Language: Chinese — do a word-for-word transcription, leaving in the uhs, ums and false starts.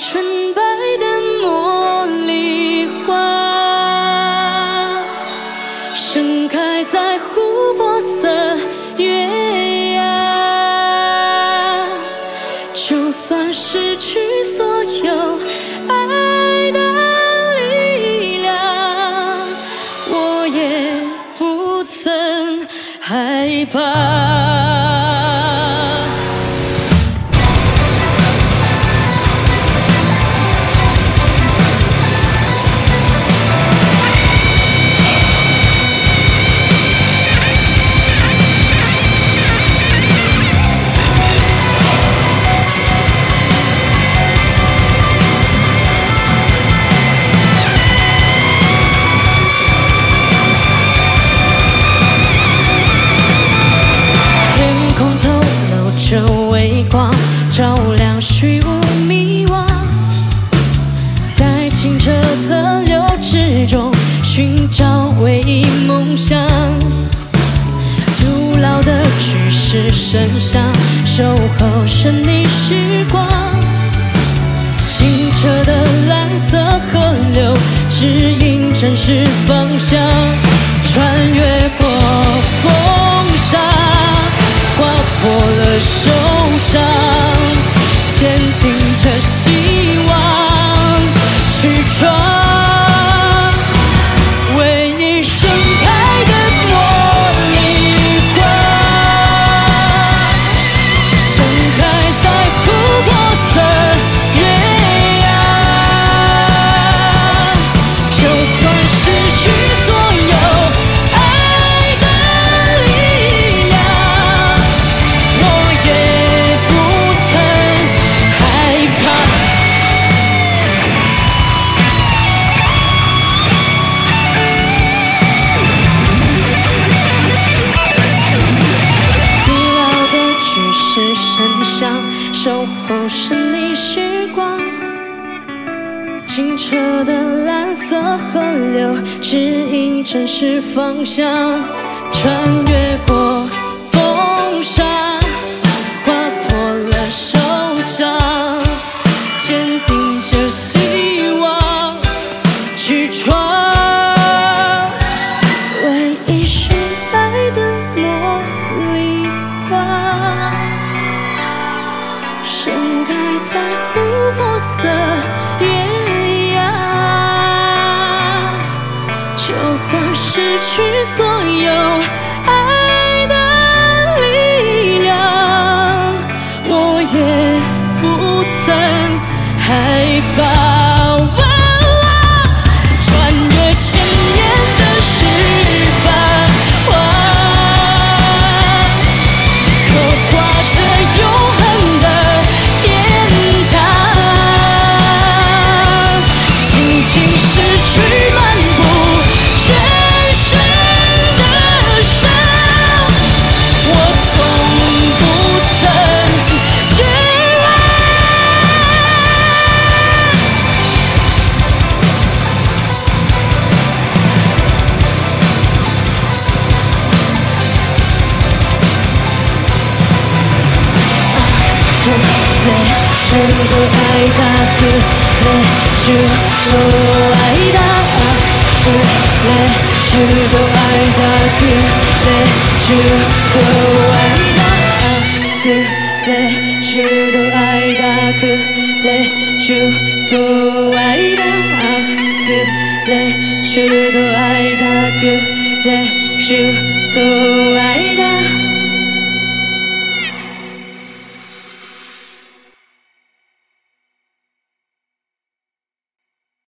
纯白的茉莉花，盛开在琥珀色月牙。就算失去所有爱的力量，我也不曾害怕。微光照亮虚无迷惘，在清澈河流之中寻找唯一梦想。古老的巨石神像守候神秘时光，清澈的蓝色河流指引真实方向，穿越过风沙，划破了手掌，坚定着希望去闯，唯一盛开的茉莉花，盛开在琥珀色月牙。就算失去所有爱的力量，我也不曾害怕。古老的巨石神像守候神秘时光，清澈的蓝色河流指引真实方向，穿越过风沙，划破了手掌，坚定着希望去闯，唯一是爱的茉莉花，盛开在琥珀色月牙。就算失去所有爱的力量，我也不曾害怕。穿越千年的时光，刻画着永恒的天堂，轻轻拭去漫步全身的伤，我从不曾绝望。je dois aida que les je dois aida que les je dois aida que les je dois aida que les je dois aida que les je dois aida que les je dois aida que les je dois aida